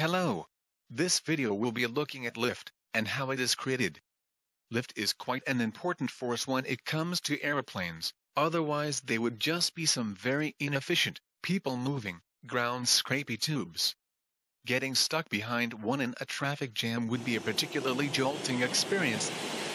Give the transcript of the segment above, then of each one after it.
Hello. This video will be looking at lift, and how it is created. Lift is quite an important force when it comes to aeroplanes, otherwise they would just be some very inefficient, people-moving, ground-scrapey tubes. Getting stuck behind one in a traffic jam would be a particularly jolting experience.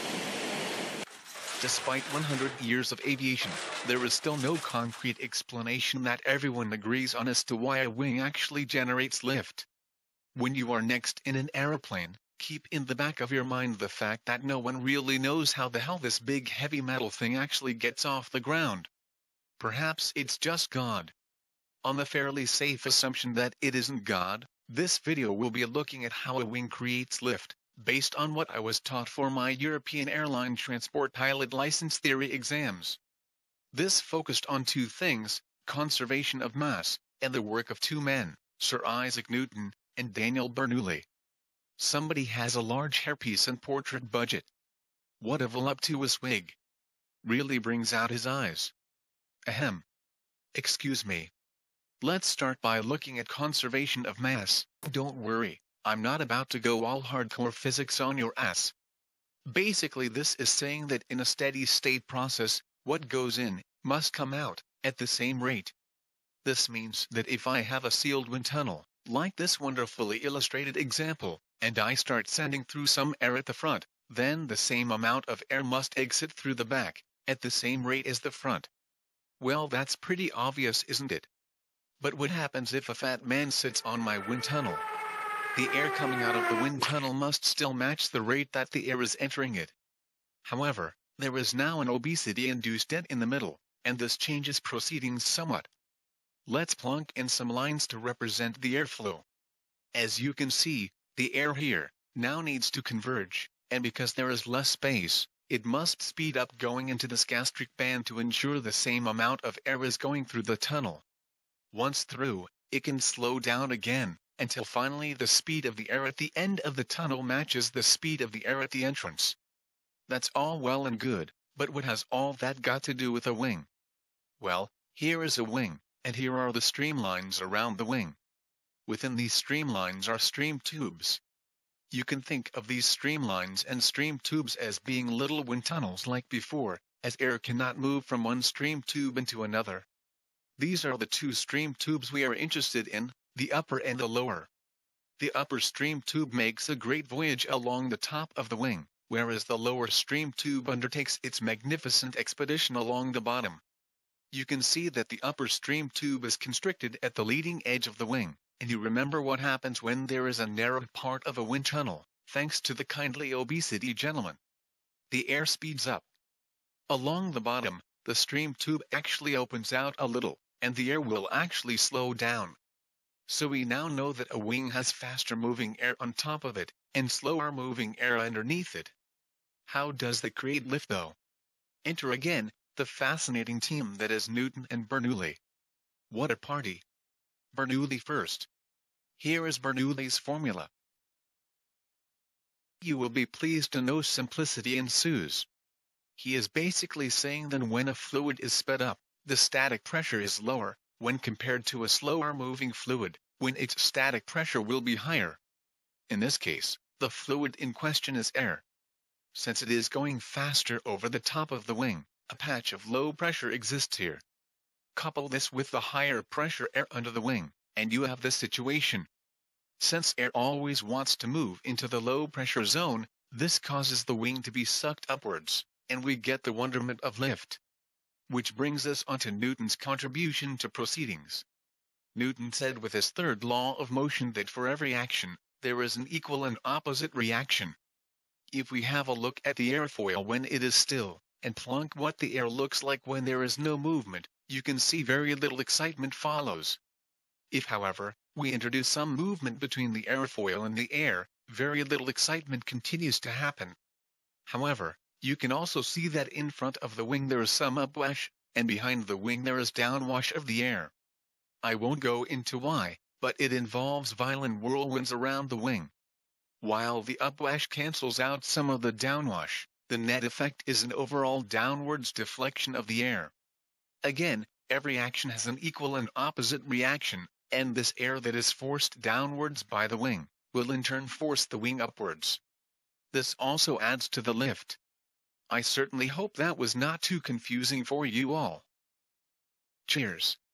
Despite 100 years of aviation, there is still no concrete explanation that everyone agrees on as to why a wing actually generates lift. When you are next in an aeroplane, keep in the back of your mind the fact that no one really knows how the hell this big heavy metal thing actually gets off the ground. Perhaps it's just God. On the fairly safe assumption that it isn't God, this video will be looking at how a wing creates lift, based on what I was taught for my European airline transport pilot license theory exams. This focused on two things: conservation of mass, and the work of two men, Sir Isaac Newton and Daniel Bernoulli. Somebody has a large hairpiece and portrait budget. What a voluptuous wig! Really brings out his eyes. Ahem. Excuse me. Let's start by looking at conservation of mass. Don't worry, I'm not about to go all hardcore physics on your ass. Basically, this is saying that in a steady state process, what goes in must come out at the same rate. This means that if I have a sealed wind tunnel, like this wonderfully illustrated example, and I start sending through some air at the front, then the same amount of air must exit through the back, at the same rate as the front. Well, that's pretty obvious, isn't it? But what happens if a fat man sits on my wind tunnel? The air coming out of the wind tunnel must still match the rate that the air is entering it. However, there is now an obesity-induced dent in the middle, and this changes proceedings somewhat. Let's plunk in some lines to represent the airflow. As you can see, the air here now needs to converge, and because there is less space, it must speed up going into this gastric band to ensure the same amount of air is going through the tunnel. Once through, it can slow down again, until finally the speed of the air at the end of the tunnel matches the speed of the air at the entrance. That's all well and good, but what has all that got to do with a wing? Well, here is a wing, and here are the streamlines around the wing. Within these streamlines are stream tubes. You can think of these streamlines and stream tubes as being little wind tunnels like before, as air cannot move from one stream tube into another. These are the two stream tubes we are interested in, the upper and the lower. The upper stream tube makes a great voyage along the top of the wing, whereas the lower stream tube undertakes its magnificent expedition along the bottom. You can see that the upper stream tube is constricted at the leading edge of the wing, and you remember what happens when there is a narrowed part of a wind tunnel, thanks to the kindly obesity gentleman. The air speeds up. Along the bottom, the stream tube actually opens out a little, and the air will actually slow down. So we now know that a wing has faster moving air on top of it, and slower moving air underneath it. How does that create lift though? Enter again the fascinating team that is Newton and Bernoulli. What a party! Bernoulli first. Here is Bernoulli's formula. You will be pleased to know simplicity ensues. He is basically saying that when a fluid is sped up, the static pressure is lower, when compared to a slower moving fluid, when its static pressure will be higher. In this case, the fluid in question is air. Since it is going faster over the top of the wing, a patch of low pressure exists here. Couple this with the higher pressure air under the wing, and you have this situation. Since air always wants to move into the low pressure zone, this causes the wing to be sucked upwards, and we get the wonderment of lift. Which brings us onto Newton's contribution to proceedings. Newton said with his third law of motion that for every action, there is an equal and opposite reaction. If we have a look at the airfoil when it is still, and plunk what the air looks like when there is no movement, you can see very little excitement follows. If however, we introduce some movement between the airfoil and the air, very little excitement continues to happen. However, you can also see that in front of the wing there is some upwash, and behind the wing there is downwash of the air. I won't go into why, but it involves violent whirlwinds around the wing. While the upwash cancels out some of the downwash, the net effect is an overall downwards deflection of the air. Again, every action has an equal and opposite reaction, and this air that is forced downwards by the wing will in turn force the wing upwards. This also adds to the lift. I certainly hope that was not too confusing for you all. Cheers.